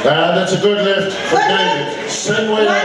And that's a good lift for David. Same way.